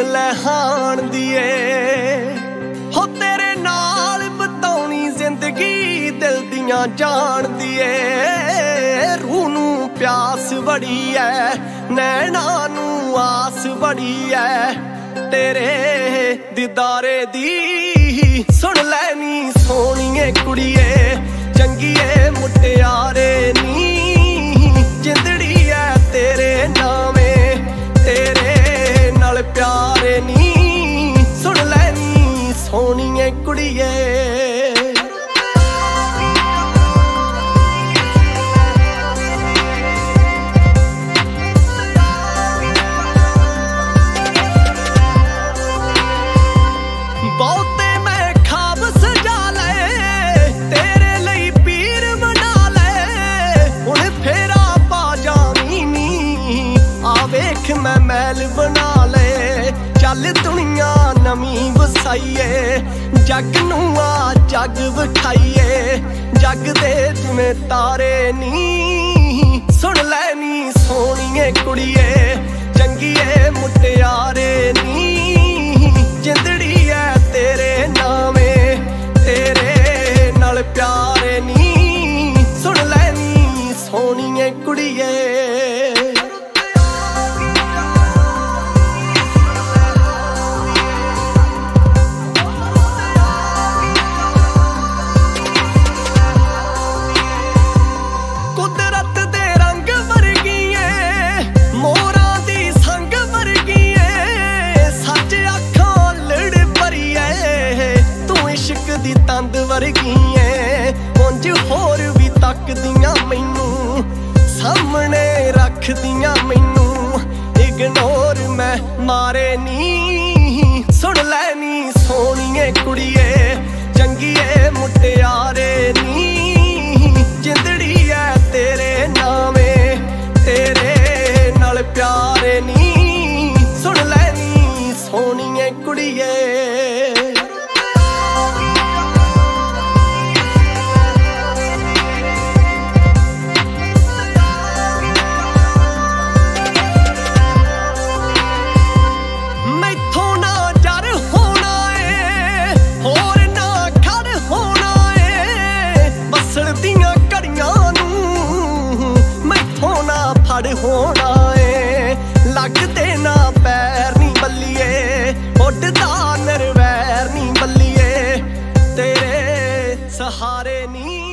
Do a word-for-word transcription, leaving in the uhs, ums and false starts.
ਲੈ ਹਾਣ ਦੀਏ ਹੋ तेरे नाल बताउणी जिंदगी दिल दियां जान दिए रूह नूं प्यास बड़ी है नैना नूं आस बड़ी है तेरे दीदारे दी सुन लैनी सोहणीए कुड़िए चंगीए मुटियारे नी जिंदड़ी है तेरे नामे तेरे नाल प्यारे नी सुन लैनी सोहणीए कुड़िए बहुते मैं खाब सजा ले तेरे लई पीर बना ले हुण फेरा पा जावी नी आ वेख मैं महल बना ले चल दुनिया नवीं वसाईए जग नूं आ जग विखाईए जग दे जिवें तारे नी सुन लैनी सोहणीए कुड़िए चंगीए मुटियारे नी जिंदड़ी है तेरे नामे तेरे नाल प्यारे नी सुन लैनी सोहणीए कुड़िए कुदरत दे रंग वर्गीए मोरां दी संग वर्गीए सच अखां लड़ भरीए तू इश्क दी तंद वर्गीए उंज होर भी तकदियां मैनू सामने रखदियां मैनू इग्नोर मैं मारे नी सुन लैनी सोहणीए कुड़िए चंगीए मुटियारे नी जिंदड़ी है तेरे नामे तेरे नाल प्यारे नी सुन लैनी सोहणीए कुड़िए मैथों ना डर होना है होर ना खड़ होना है बसण दियां घड़ियां नूं मैथों ना फड़ होना है लगदे ना पैर नी बल्लीए उड्डदा नरवैर नी बल्लीए तेरे सहारे नी